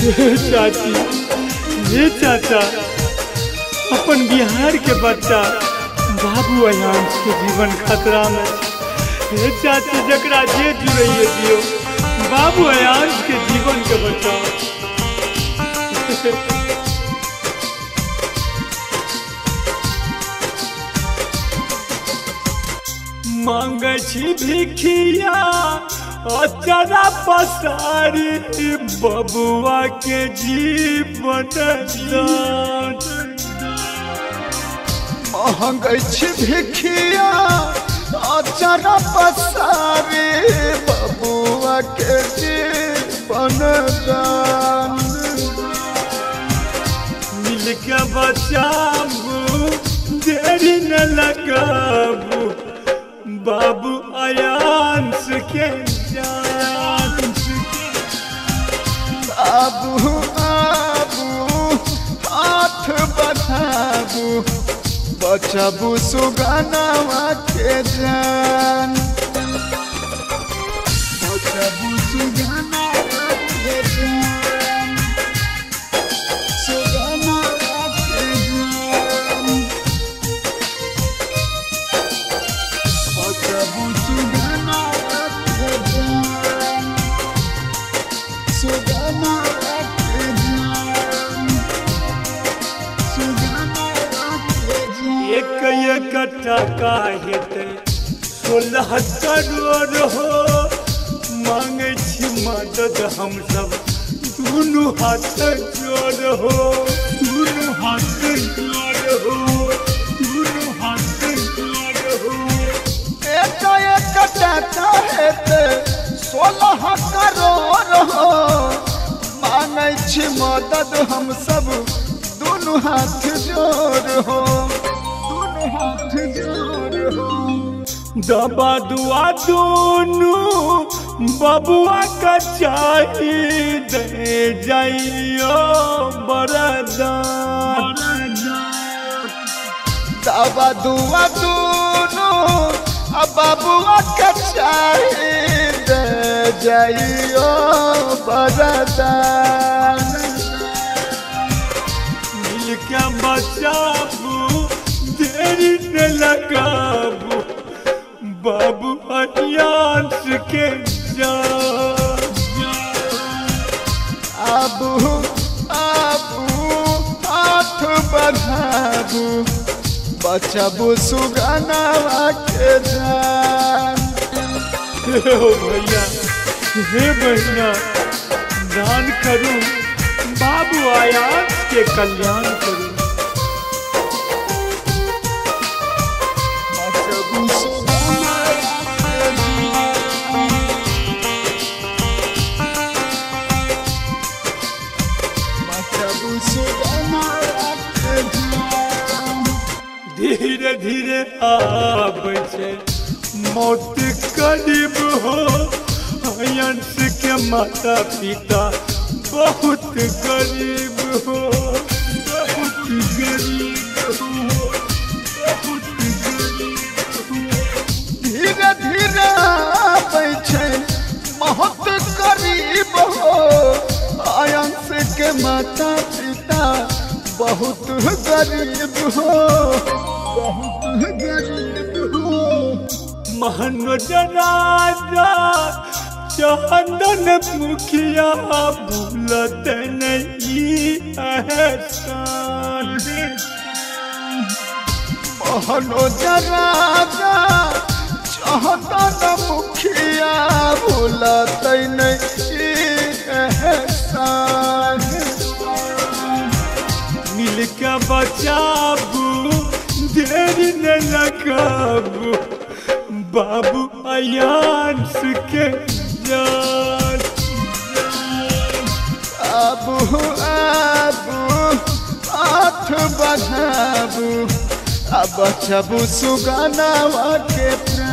चाची, ये चाचा, अपन बिहार के बच्चा बाबू अयांश के जीवन खतरा में। हे चाची, जकरा जे जुड़ैए दियो, बाबू अयांश के जीवन के बचाओ। मांगे छी भिखिया अचरा पसारी, बबुआ के जीवन दान। मांगे छी भिखिया अचरा पसारी, बबुआ के जीवन दान। मिल के बचाबू, देरी न लगाबू, बाबू अयांश के जान। आबू आबू हाथ बढ़ाबू, बचाबू सुगनवा के जान। बचाबू सुगनवा के जान, सुगनवा के जान। बचाबू सुगनवा के जान, सुगनवा के जान, सुगनवा के जान। एक टका हेतै 16 करोड़ हो, मांगे छी मदद हम सब दुनू हाथ जोड़ हो, दुनू हाथ जोड़ हो, दुनू हाथ जोड़ हो। एक टका हेतै 16 करोड़ हो, मांगे छी मदद हम सब दुनू हाथ जोड़ हो, दुनू हाथ जोड़ हो। दबा दुआ दोनों बबुआ का चाहिए, दे जाइयो बरदान। दबा दुआ दोनों बबुआ का चाहिए, दे जाइयो बरदान। मिल के बचाबू, देरी न लगाबू, बाबू अयांश के जान। आबू आबू हाथ बढ़ाबू, बचाबू सुगनवा के जान। हो भैया, हे बहना, दान करूं, बाबू अयांश के कल्याण करूं। बचाबू सुगनवा के जान, बचाबू सुगनवा के जान। धीरे धीरे आबै छै मौत करीब हो, अयांश के माता पिता बहुत गरीब हो, बहुत गरीब हो, बहुत गरीब हो। धीरे धीरे आबै छै बहुत करीब हो, अयांश के माता पिता बहुत गरीब हो, बहुत गरीब हो। मनोज राजा चंदन मुखिया भूलत नहीं एहसान। मनोज राजा चंदन मुखिया भूलत नहीं एहसान। मिल के बचाबू, देरी न लगाबू, बाबू अयांश के जान। आबू आबू हाथ बढ़ाबू, बचाबू सुगनवा के प्राण।